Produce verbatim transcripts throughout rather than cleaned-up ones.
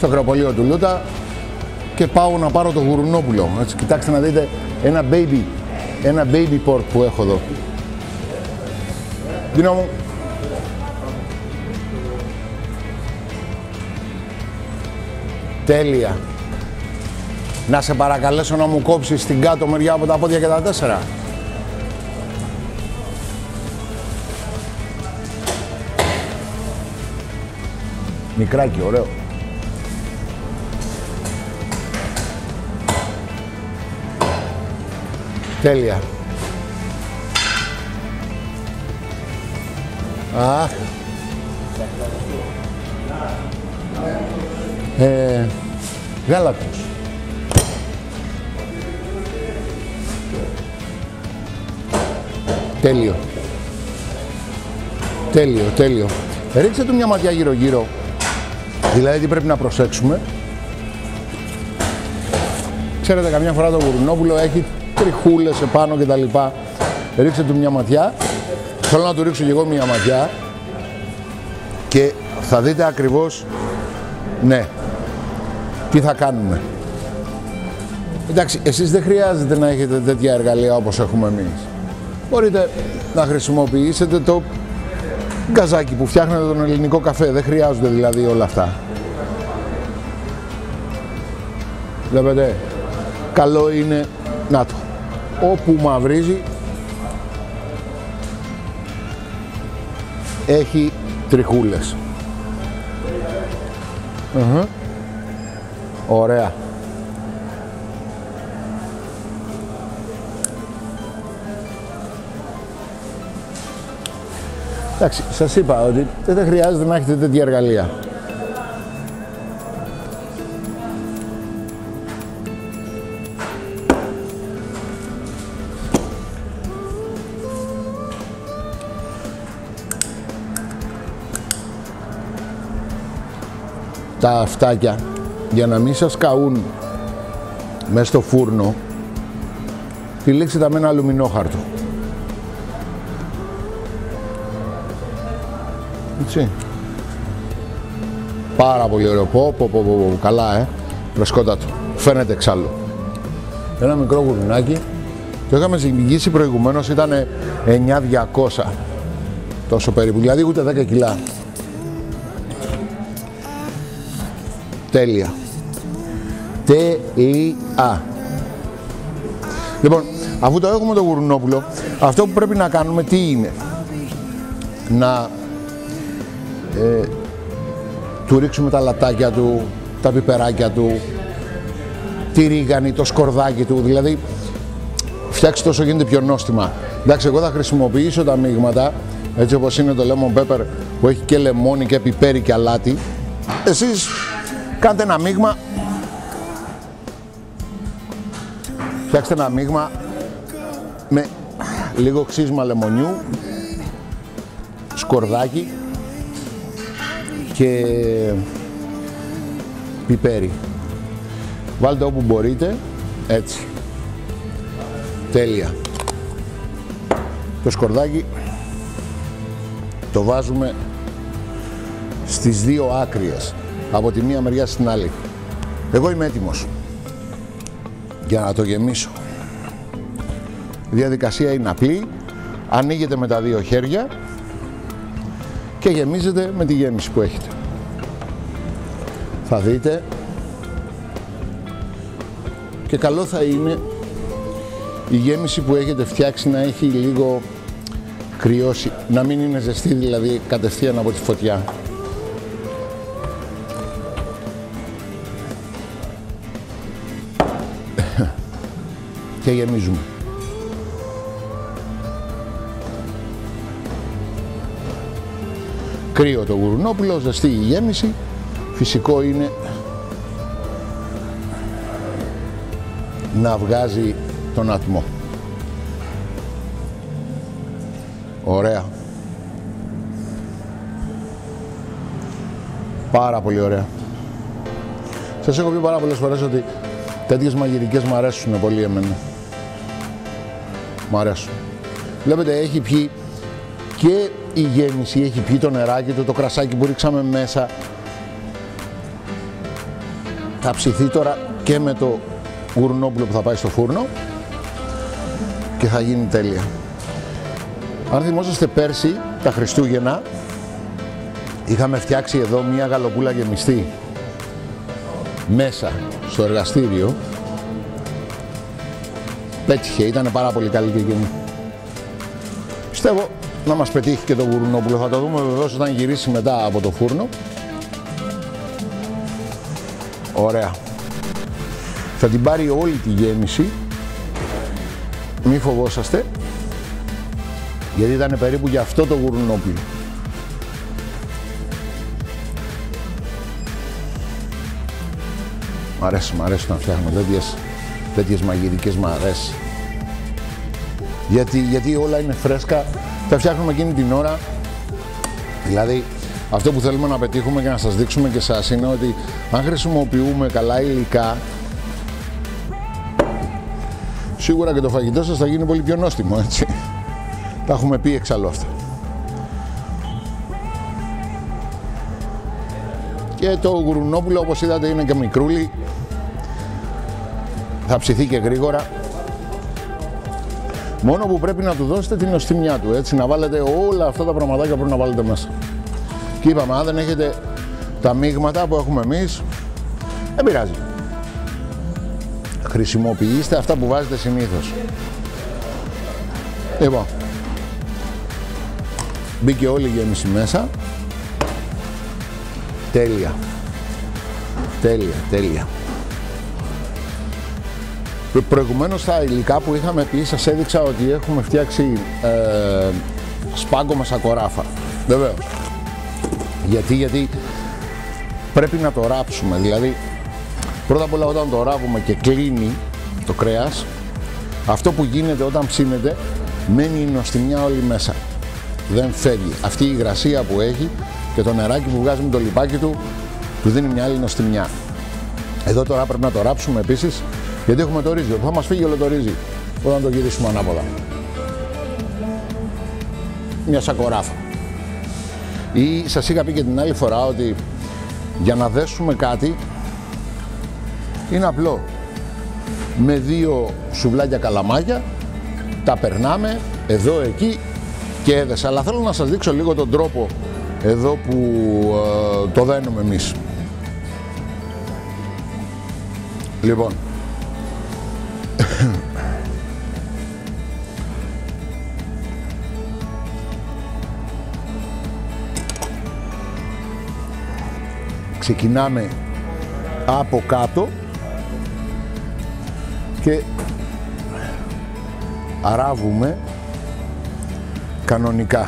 στο κρεοπολείο του Λούτα και πάω να πάρω το γουρνόπουλο. Έτσι, κοιτάξτε να δείτε ένα baby, ένα baby pork που έχω εδώ. Δίνω μου. Τέλεια. Να σε παρακαλέσω να μου κόψεις την κάτω μεριά από τα πόδια και τα τέσσερα. Μικράκι, ωραίο. Τέλεια. Αχ. Ε, γάλακτος. Τέλειο. Τέλειο, τέλειο. Ρίξτε του μια ματιά γύρω-γύρω. Δηλαδή τι πρέπει να προσέξουμε. Ξέρετε, καμιά φορά το γουρνόπουλο έχει τριχούλες επάνω και τα λοιπά. Ρίξτε του μια ματιά. Θέλω να του ρίξω και εγώ μια ματιά. Και θα δείτε ακριβώς, ναι, τι θα κάνουμε. Εντάξει, εσείς δεν χρειάζεται να έχετε τέτοια εργαλεία όπως έχουμε εμείς. Μπορείτε να χρησιμοποιήσετε το γκαζάκι που φτιάχνετε τον ελληνικό καφέ. Δεν χρειάζονται δηλαδή όλα αυτά. Βλέπετε, καλό είναι, να το, όπου μαυρίζει έχει τριχούλες. Uh-huh. Ωραία. Εντάξει, σας είπα ότι δεν χρειάζεται να έχετε τέτοια εργαλεία. Τα αυτάκια, για να μην σας καούν μέσα στο φούρνο, τυλίξτε τα με ένα αλουμινόχαρτο. Έτσι. Πάρα πολύ ωραίο. Πω, πω, πω, πω, καλά, ε. Φρεσκότατο. Φαίνεται εξάλλου. Ένα μικρό γουρνάκι. Το είχαμε ζυγίσει προηγουμένως, ήταν εννιά χιλιάδες διακόσια. Τόσο περίπου, δηλαδή ούτε δέκα κιλά. Τέλεια. Τέλεια. Λοιπόν, αφού το έχουμε το γουρνόπουλο, αυτό που πρέπει να κάνουμε τι είναι? Να ε, του ρίξουμε τα λατάκια του, τα πιπεράκια του, τη ρίγανη, το σκορδάκι του, δηλαδή φτιάξτε όσο γίνεται πιο νόστιμα. Εντάξει, εγώ θα χρησιμοποιήσω τα μείγματα, έτσι όπως είναι το lemon pepper που έχει και λεμόνι και πιπέρι και αλάτι. Εσείς κάντε ένα μείγμα, φτιάξτε ένα μείγμα με λίγο ξύσμα λεμονιού, σκορδάκι και πιπέρι. Βάλτε όπου μπορείτε, έτσι. Τέλεια. Το σκορδάκι το βάζουμε στις δύο άκριες, από τη μία μεριά στην άλλη. Εγώ είμαι έτοιμος για να το γεμίσω. Η διαδικασία είναι απλή. Ανοίγετε με τα δύο χέρια και γεμίζετε με τη γέμιση που έχετε. Θα δείτε, και καλό θα είναι η γέμιση που έχετε φτιάξει να έχει λίγο κρυώσει, να μην είναι ζεστή δηλαδή κατευθείαν από τη φωτιά. Και γεμίζουμε. Κρύο το γουρνόπουλο, ζεστή η γέμιση. Φυσικό είναι να βγάζει τον ατμό. Ωραία. Πάρα πολύ ωραία. Σας έχω πει πάρα πολλές φορές ότι τέτοιες μαγειρικές μου αρέσουν πολύ εμένα. Μ' αρέσουν. Βλέπετε, έχει πιει και η γέμιση, έχει πιει το νεράκι του, το κρασάκι που ρίξαμε μέσα. θα ψηθεί τώρα και με το γουρνόπουλο που θα πάει στο φούρνο και θα γίνει τέλεια. Αν θυμόσαστε πέρσι, τα Χριστούγεννα, είχαμε φτιάξει εδώ μία γαλοπούλα γεμιστή μέσα στο εργαστήριο. Πέτυχε, ήταν πάρα πολύ καλή και εκείνη. Πιστεύω να μας πετύχει και το γουρνόπουλο, θα το δούμε βεβαίως όταν γυρίσει μετά από το φούρνο. Ωραία. Θα την πάρει όλη τη γέμιση, μη φοβόσαστε, γιατί ήταν περίπου για αυτό το γουρνόπουλο. Μ' αρέσει, μ' αρέσει να φτιάχνω τέτοιες, τέτοιες μαγειρικές, μ' αρέσει. Γιατί, γιατί όλα είναι φρέσκα, τα φτιάχνουμε εκείνη την ώρα. Δηλαδή, αυτό που θέλουμε να πετύχουμε και να σας δείξουμε και εσάς είναι ότι αν χρησιμοποιούμε καλά υλικά, σίγουρα και το φαγητό σας θα γίνει πολύ πιο νόστιμο, έτσι. Τα έχουμε πει εξάλλου αυτά. Και το γουρνόπουλο, όπως είδατε, είναι και μικρούλι. Θα ψηθεί και γρήγορα. Μόνο που πρέπει να του δώσετε την νοστιμιά του, έτσι, να βάλετε όλα αυτά τα πραγματάκια που πρέπει να βάλετε μέσα. Και είπαμε, αν δεν έχετε τα μείγματα που έχουμε εμείς, δεν πειράζει. Χρησιμοποιήστε αυτά που βάζετε συνήθως. Λοιπόν, μπήκε όλη η γέμιση μέσα. Τέλεια. Τέλεια, τέλεια. Προηγουμένως στα υλικά που είχαμε πει, σας έδειξα ότι έχουμε φτιάξει ε, σπάγκο με σακοράφα. Βεβαίως. Γιατί, γιατί πρέπει να το ράψουμε. Δηλαδή, πρώτα απ' όλα όταν το ράβουμε και κλείνει το κρέας, αυτό που γίνεται όταν ψήνεται, μένει η νοστιμιά όλη μέσα. Δεν φεύγει. Αυτή η υγρασία που έχει και το νεράκι που βγάζει με το λιπάκι του, του δίνει μια άλλη νοστιμιά. Εδώ τώρα πρέπει να το ράψουμε επίσης, γιατί έχουμε το ρύζι. Θα μας φύγει όλο το ρύζι όταν το γυρίσουμε ανάποδα. Μια σακοράφα. Ή σας είχα πει και την άλλη φορά ότι για να δέσουμε κάτι είναι απλό. Με δύο σουβλάκια καλαμάκια τα περνάμε εδώ, εκεί και έδεσα. Αλλά θέλω να σας δείξω λίγο τον τρόπο εδώ που ε, το δένουμε εμείς. Λοιπόν, ξεκινάμε από κάτω και αράβουμε κανονικά.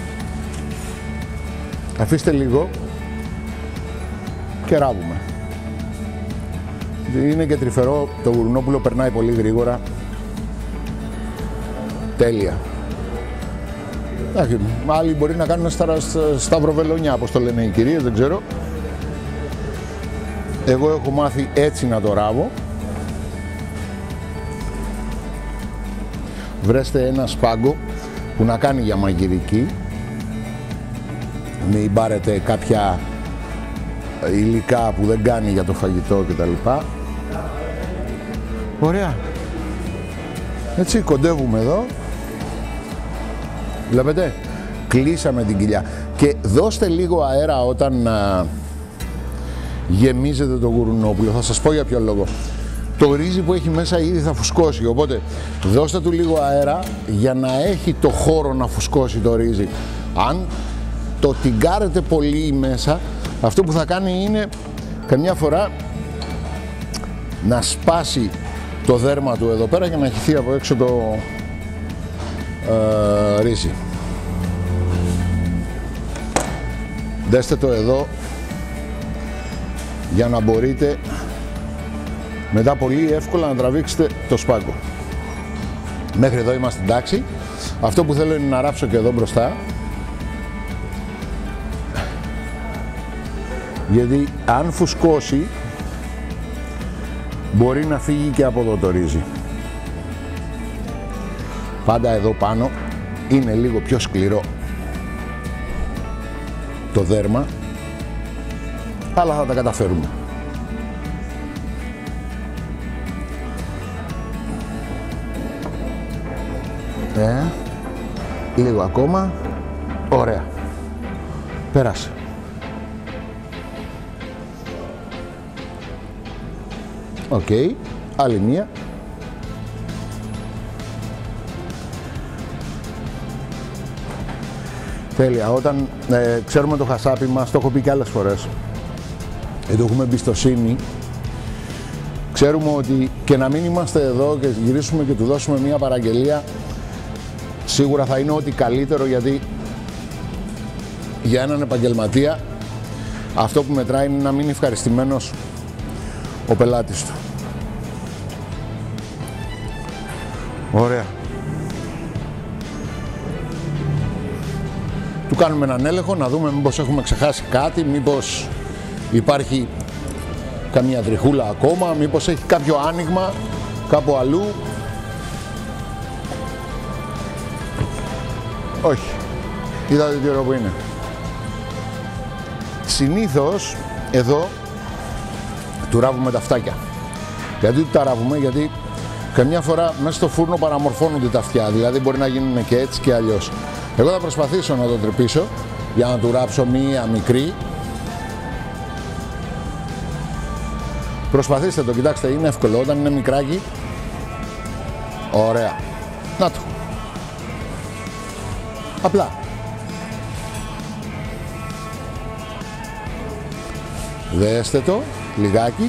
Αφήστε λίγο και ράβουμε. Είναι και τρυφερό, το γουρνόπουλο περνάει πολύ γρήγορα. Τέλεια. Άλλοι μπορεί να κάνουν σταυροβελονιά, όπως το λένε οι κυρίες, δεν ξέρω. Εγώ έχω μάθει έτσι να το ράβω. Βρέστε ένα σπάγκο που να κάνει για μαγειρική. Μην πάρετε κάποια υλικά που δεν κάνει για το φαγητό κτλ. Ωραία. Έτσι κοντεύουμε εδώ. Βλέπετε, κλείσαμε την κοιλιά. Και δώστε λίγο αέρα όταν α, γεμίζετε το γουρνόπουλο. Θα σας πω για ποιο λόγο. Το ρύζι που έχει μέσα ήδη θα φουσκώσει, οπότε δώστε του λίγο αέρα για να έχει το χώρο να φουσκώσει το ρύζι. Αν το τυγκάρετε πολύ μέσα, αυτό που θα κάνει είναι καμιά φορά να σπάσει το δέρμα του εδώ πέρα και να χυθεί από έξω το ε, ρύζι. Δέστε το εδώ για να μπορείτε μετά πολύ εύκολα να τραβήξετε το σπάγκο. Μέχρι εδώ είμαστε εντάξει. Αυτό που θέλω είναι να ράψω και εδώ μπροστά. Γιατί αν φουσκώσει μπορεί να φύγει και από εδώ το ρύζι. Πάντα εδώ πάνω είναι λίγο πιο σκληρό το δέρμα, αλλά θα τα καταφέρουμε. Ε, λίγο ακόμα. Ωραία. Πέρασε. Οκ. Okay. Άλλη μία. Τέλεια. Όταν ε, ξέρουμε το χασάπι μας, το έχω πει και άλλες φορές, γιατί έχουμε εμπιστοσύνη, ξέρουμε ότι και να μην είμαστε εδώ και γυρίσουμε και του δώσουμε μία παραγγελία, σίγουρα θα είναι ό,τι καλύτερο, γιατί για έναν επαγγελματία αυτό που μετράει είναι να μείνει ευχαριστημένος ο πελάτης του. Ωραία. Του κάνουμε έναν έλεγχο, να δούμε μήπως έχουμε ξεχάσει κάτι, μήπως υπάρχει καμία τριχούλα ακόμα, μήπως έχει κάποιο άνοιγμα κάπου αλλού. Όχι. Είδατε τι ωραίο που είναι. Συνήθως εδώ του ράβουμε τα φτάκια. Γιατί του τα ράβουμε? Γιατί καμιά φορά μέσα στο φούρνο παραμορφώνονται τα αυτιά, δηλαδή μπορεί να γίνουν και έτσι και αλλιώς. Εγώ θα προσπαθήσω να το τρυπήσω για να του ράψω μία μικρή. Προσπαθήστε το, κοιτάξτε, είναι εύκολο όταν είναι μικράκι. Ωραία. Να το. Απλά. Δέστε το λιγάκι.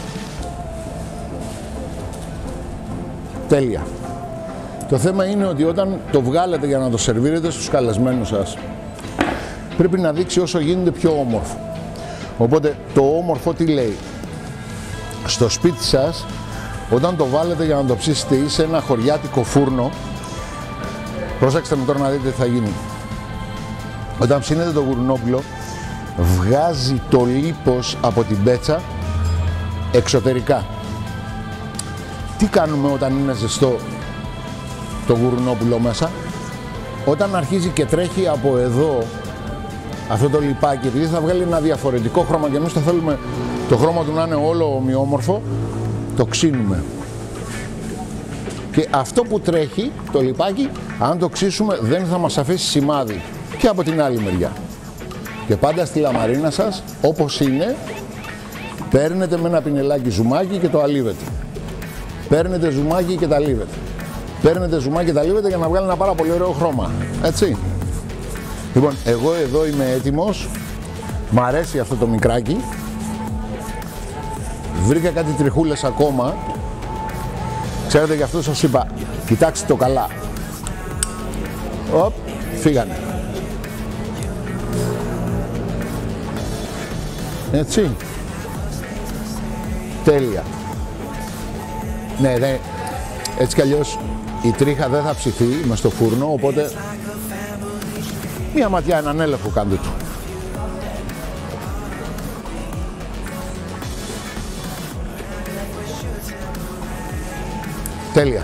Τέλεια. Το θέμα είναι ότι όταν το βγάλετε για να το σερβίρετε στους καλεσμένους σας, πρέπει να δείξει όσο γίνεται πιο όμορφο. Οπότε το όμορφο τι λέει? Στο σπίτι σας, όταν το βάλετε για να το ψήσετε ή σε ένα χωριάτικο φούρνο, προσέξτε με τώρα να δείτε τι θα γίνει. Όταν ψήνετε το γουρνόπουλο, βγάζει το λίπος από την πέτσα εξωτερικά. Τι κάνουμε όταν είναι ζεστό το γουρνόπουλο μέσα? Όταν αρχίζει και τρέχει από εδώ αυτό το λιπάκι, επειδή θα βγάλει ένα διαφορετικό χρώμα και εμείς το θέλουμε το χρώμα του να είναι όλο ομοιόμορφο, το ξύνουμε. Και αυτό που τρέχει, το λιπάκι, αν το ξύσουμε δεν θα μας αφήσει σημάδι. Και από την άλλη μεριά. Και πάντα στη λαμαρίνα σας, όπως είναι, παίρνετε με ένα πινελάκι ζουμάκι και το αλίβετε. Παίρνετε ζουμάκι και τα αλίβετε. Παίρνετε ζουμάκι και τα λίβετε για να βγάλει ένα πάρα πολύ ωραίο χρώμα. Έτσι. Λοιπόν, εγώ εδώ είμαι έτοιμος. Μ' αρέσει αυτό το μικράκι. Βρήκα κάτι τριχούλες ακόμα. Ξέρετε, γι' αυτό σας είπα, κοιτάξτε το καλά. Οπ, φύγανε. Έτσι. Τέλεια. Ναι, ναι. Έτσι κι αλλιώς η τρίχα δεν θα ψηθεί μες στο φούρνο, οπότε μία ματιά, έναν έλεγχο κάντε του. Τέλεια.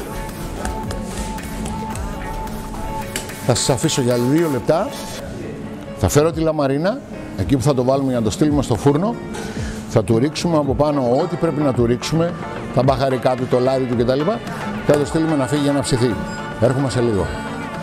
Θα σας αφήσω για δύο λεπτά. Θα φέρω τη λαμαρίνα, εκεί που θα το βάλουμε για να το στείλουμε στο φούρνο. Θα του ρίξουμε από πάνω ό,τι πρέπει να του ρίξουμε, τα μπαχαρικά του, το λάδι του κτλ. Και θα το στείλουμε να φύγει για να ψηθεί. Έρχομαι σε λίγο.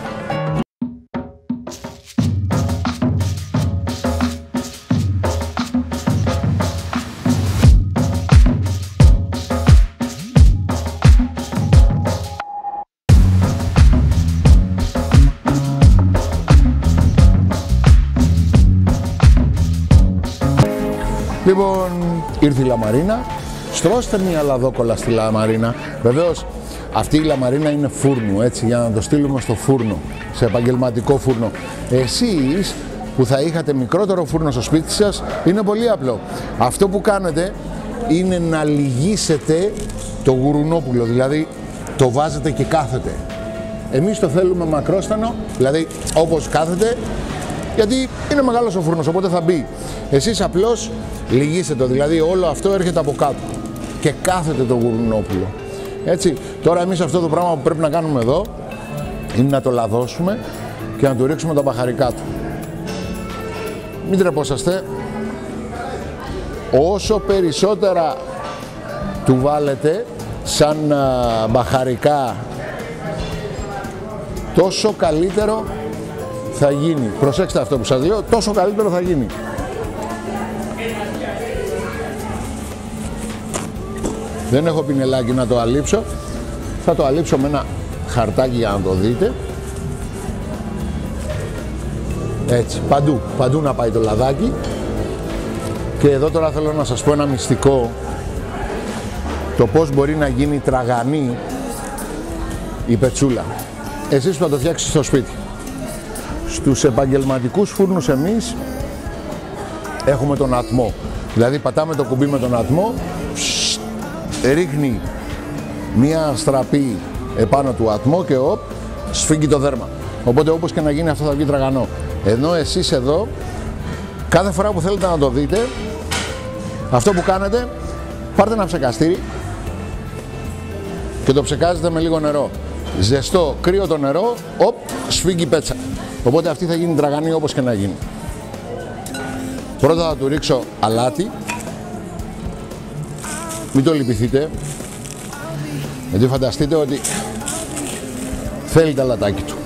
Λοιπόν, ήρθε η λαμαρίνα, στρώστε μια λαδόκολλα στη λαμαρίνα. Βεβαίως, αυτή η λαμαρίνα είναι φούρνου, έτσι, για να το στείλουμε στο φούρνο, σε επαγγελματικό φούρνο. Εσείς που θα είχατε μικρότερο φούρνο στο σπίτι σας, είναι πολύ απλό. Αυτό που κάνετε είναι να λυγίσετε το γουρουνόπουλο, δηλαδή το βάζετε και κάθετε. Εμείς το θέλουμε μακρόστανο, δηλαδή όπως κάθεται, γιατί είναι μεγάλος ο φούρνος, οπότε θα μπει. Εσείς απλώς λυγίστε το, δηλαδή όλο αυτό έρχεται από κάτω και κάθεται το γουρουνόπουλο. Έτσι, τώρα εμείς αυτό το πράγμα που πρέπει να κάνουμε εδώ είναι να το λαδώσουμε και να του ρίξουμε τα μπαχαρικά του. Μην τρεπόσαστε. Όσο περισσότερα του βάλετε σαν α, μπαχαρικά, τόσο καλύτερο θα γίνει. Προσέξτε αυτό που σας λέω, τόσο καλύτερο θα γίνει. Δεν έχω πινελάκι να το αλείψω. Θα το αλείψω με ένα χαρτάκι για να το δείτε. Έτσι, παντού, παντού να πάει το λαδάκι. Και εδώ τώρα θέλω να σας πω ένα μυστικό. Το πώς μπορεί να γίνει τραγανή η πετσούλα. Εσείς που θα το φτιάξετε στο σπίτι. Στους επαγγελματικούς φούρνους εμείς έχουμε τον ατμό. Δηλαδή πατάμε το κουμπί με τον ατμό, ρίχνει μία στραπή επάνω του ατμό και οπ, σφίγγει το δέρμα. Οπότε όπως και να γίνει αυτό θα βγει τραγανό. Ενώ εσείς εδώ, κάθε φορά που θέλετε να το δείτε, αυτό που κάνετε, πάρτε ένα ψεκαστήρι και το ψεκάζετε με λίγο νερό. Ζεστό, κρύο το νερό, οπ, σφίγγει πέτσα. Οπότε αυτή θα γίνει τραγανή όπως και να γίνει. Πρώτα θα του ρίξω αλάτι. Μην το λυπηθείτε, γιατί φανταστείτε ότι θέλει τα αλατάκι του.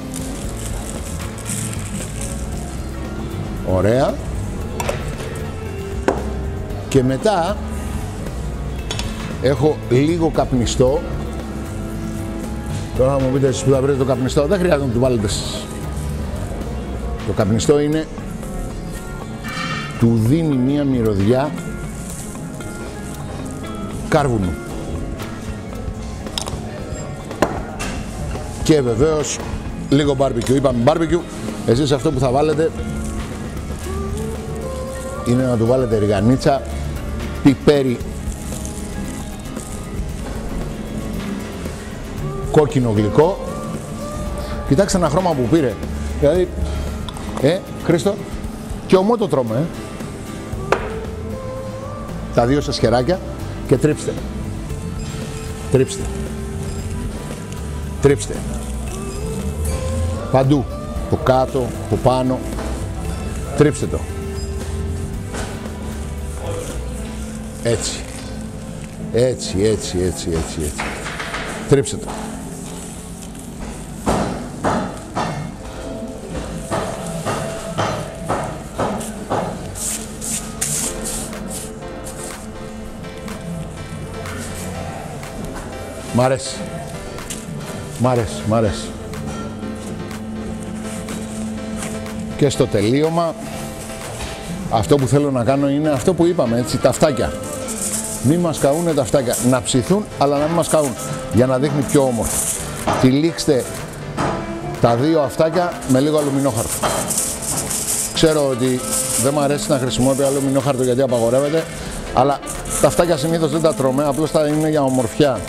Ωραία. Και μετά έχω λίγο καπνιστό. Τώρα θα μου πείτε εσείς που θα βρείτε το καπνιστό, δεν χρειάζεται να το βάλετε εσείς. Το καπνιστό είναι, του δίνει μία μυρωδιά κάρβουνου. Και βεβαίως λίγο μπάρμπεκιου. Είπαμε μπάρμπεκιου, εσείς αυτό που θα βάλετε είναι να του βάλετε ριγανίτσα, πιπέρι, κόκκινο γλυκό. Κοιτάξτε ένα χρώμα που πήρε. Δηλαδή, ε, Χρήστο, και ομό το τρώμε, ε. Τα δύο σας χεράκια και τρίψτε. Τρίψτε. Τρίψτε. Παντού. Από κάτω, από πάνω. Τρίψτε το. Έτσι. Έτσι, έτσι, έτσι, έτσι, έτσι. Τρίψτε το. Μ' αρέσει. Μ' αρέσει, μ' αρέσει. Και στο τελείωμα αυτό που θέλω να κάνω είναι αυτό που είπαμε, έτσι, τα φτάκια. Μη μας καούνε τα φτάκια. Να ψηθούν, αλλά να μην μας καούν. Για να δείχνει πιο όμορφο. Τυλίξτε τα δύο αυτάκια με λίγο αλουμινόχαρτο. Ξέρω ότι δεν μου αρέσει να χρησιμοποιώ αλουμινόχαρτο γιατί απαγορεύεται, αλλά τα φτάκια συνήθως δεν τα τρώμε, απλώς τα είναι για ομορφιά.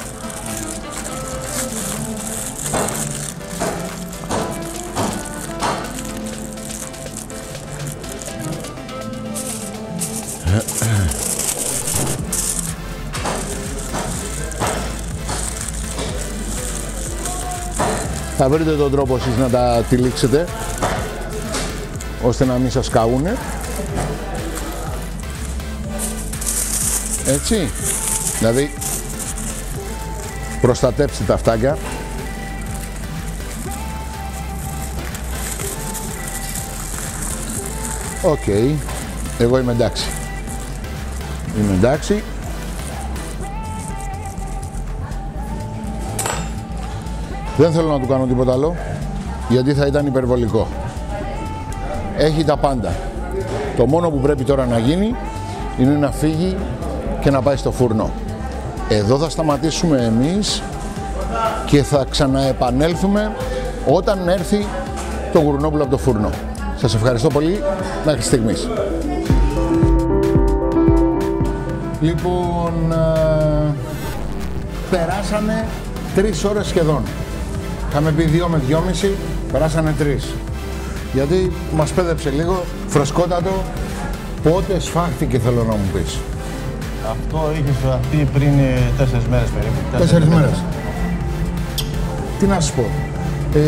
Θα βρείτε τον τρόπο εσείς να τα τυλίξετε ώστε να μην σας καούνε. Έτσι. Δηλαδή προστατέψτε τα αυτάκια. Οκ. Okay. Εγώ είμαι εντάξει. Είμαι εντάξει. Δεν θέλω να του κάνω τίποτα άλλο, γιατί θα ήταν υπερβολικό. Έχει τα πάντα. Το μόνο που πρέπει τώρα να γίνει είναι να φύγει και να πάει στο φούρνο. Εδώ θα σταματήσουμε εμείς και θα ξαναεπανέλθουμε όταν έρθει το γουρνόπουλο από το φούρνο. Σας ευχαριστώ πολύ μέχρι στιγμής. Λοιπόν, α, περάσανε τρεις ώρες σχεδόν. Είχαμε πει δύο με δυόμιση, περάσανε τρεις. Γιατί μας πέδεψε λίγο, φρεσκότατο. Πότε σφάχτηκε, θέλω να μου πεις? Αυτό είχε σφαχτεί πριν τέσσερις μέρες περίπου. Τέσσερις μέρες. Τι να σας πω. Ε,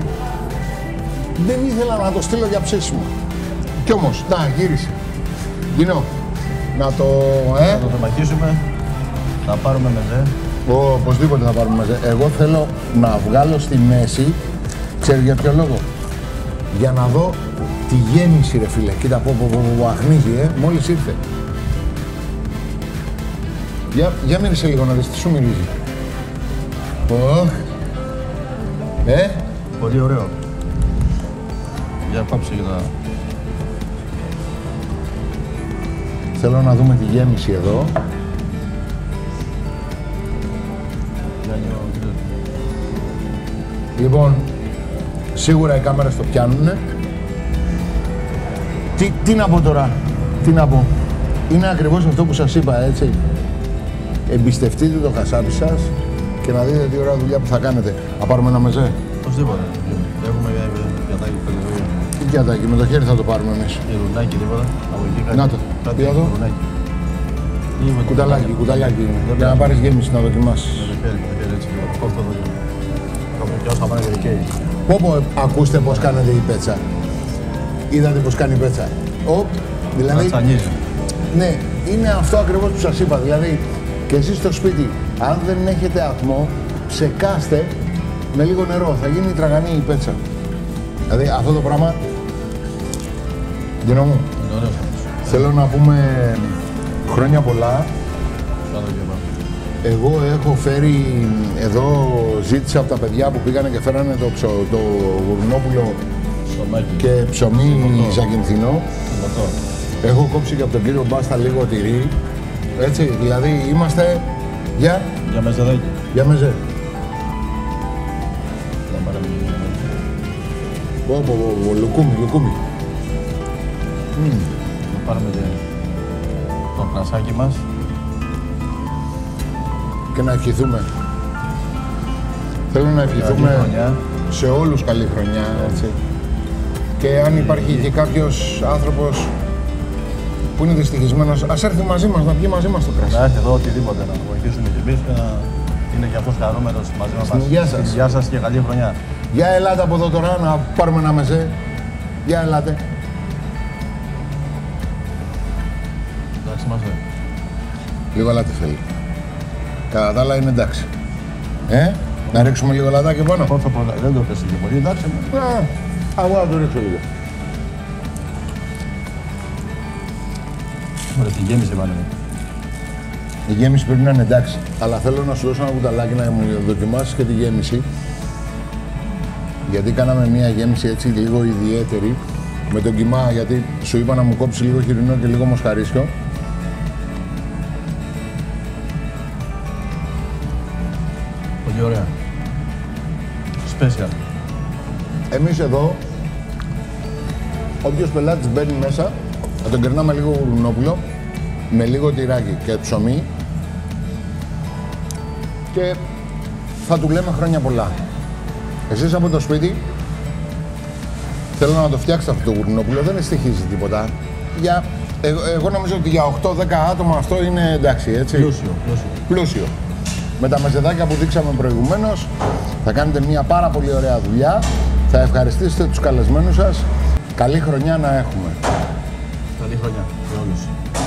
δεν ήθελα να το στείλω για ψήσιμο. Κι όμως, να, γύρισε. Γινώ. Να το, ε. Να το θεμαχίσουμε, να πάρουμε μεζέ. Ω, οπωσδήποτε θα πάρουμε μεζέ. Εγώ θέλω να βγάλω στη μέση Ξέρεις για ποιο λόγο? Για να δω τη γέμιση, ρε φίλε. Κοίτα πω, πω, πω, πω, αχνίζει, ε. Μόλις ήρθε. Για, για μύρισε λίγο να δεις τι σου μυρίζει. Oh. Ε. Πολύ ωραίο. Για πάψε και τα... Θέλω να δούμε τη γέμιση εδώ. Λοιπόν, σίγουρα οι κάμερες το πιάνουνε. Τι, τι να πω τώρα, τι να πω. Είναι ακριβώς αυτό που σας είπα, έτσι. Εμπιστευτείτε το χασάπι σας και να δείτε τι ωραία δουλειά που θα κάνετε. Να πάρουμε ένα μεζέ. Οπωσδήποτε. Έχουμε πιατάκι που Τι πιατάκι, με το χέρι θα το πάρουμε εμείς. Γυρουνάκι, τίποτα. Από εκεί κάτι. Να το, Κάτι τι εδώ. γυρουνάκι. Κουταλάκι, κουταλάκι είναι. Για να πάρεις γέμιση να δοκιμάσεις. Με το χέρι, με το χέρι έτσι. Κόφτω εδώ. Κάπου κι όσο θα πάνε και δικαίοι. Πω πω, ακούστε πώς κάνετε η πέτσα. Είδατε πώς κάνει η πέτσα. Οπ, δηλαδή... Να τσανίζει. Ναι, είναι αυτό ακριβώς που σας είπα. Δηλαδή, και εσείς στο σπίτι, αν δεν έχετε ατμό, ψεκάστε με λίγο νερό. Θα γίνει τραγανή η πέτσα. Δηλαδή, αυτό το πράγμα... Δίνω μου, Είναι ωραίο. θέλω να πούμε χρόνια πολλά. Κάτω και πάνω. Εγώ έχω φέρει, εδώ ζήτησα από τα παιδιά που πήγανε και φέρανε το, ψω, το γουρνόπουλο Σωμάκι. και ψωμί ζακυνθινό. Αυτό. Έχω κόψει και από τον κύριο Μπάστα λίγο τυρί. Έτσι, δηλαδή είμαστε για, Για μεζεδάκι. για μεζέ. Να πάρουμε και Πω, πω, πω, πω, λουκούμι, λουκούμι. Mm. να πάρουμε και το κρασάκι μας. Και να ευχηθούμε. Θέλω να Καλή ευχηθούμε χρονιά. σε όλους καλή χρονιά, έτσι. Και αν υπάρχει και κάποιος άνθρωπος που είναι δυστυχισμένος, ας έρθει μαζί μας, να βγει μαζί μας το κρασί. Να έρθει εδώ οτιδήποτε να βοηθήσουμε κι εμείς και να είναι και αυτός χαρούμενος μαζί μας. Στην υγεία σας. Στην υγεία σας και καλή χρονιά. Για ελάτε από εδώ τώρα να πάρουμε ένα μεζέ. Για ελάτε. Εντάξει είμαστε. Λίγο αλάτι θέλει. Κατά τα άλλα είναι εντάξει. Ε, να ρίξουμε λίγο λαδάκι πάνω. Εγώ θα πω, δεν το πέσει και πολύ, εντάξει. Α, εγώ να το ρίξω λίγο. Ωραία, τη γέμισε πάλι. Η γέμιση πρέπει να είναι εντάξει. Αλλά θέλω να σου δώσω ένα κουταλάκι να μου δοκιμάσεις και τη γέμιση. Γιατί κάναμε μια γέμιση έτσι λίγο ιδιαίτερη με τον κιμά, γιατί σου είπα να μου κόψει λίγο χοιρινό και λίγο μοσχαρίσιο. Πολύ ωραία. Special. Εμείς εδώ, όποιος πελάτης μπαίνει μέσα, θα τον κερνάμε λίγο γουρνόπουλο, με λίγο τυράκι και ψωμί και θα του λέμε χρόνια πολλά. Εσείς από το σπίτι, θέλω να το φτιάξετε αυτό το γουρνόπουλο, δεν στοιχίζει τίποτα. Για, εγώ, εγώ νομίζω ότι για οκτώ δέκα άτομα αυτό είναι εντάξει, έτσι. Πλούσιο, πλούσιο. Πλούσιο. Με τα μεζεδάκια που δείξαμε προηγουμένως, θα κάνετε μια πάρα πολύ ωραία δουλειά. Θα ευχαριστήσετε τους καλεσμένους σας. Καλή χρονιά να έχουμε. Καλή χρονιά για όλους.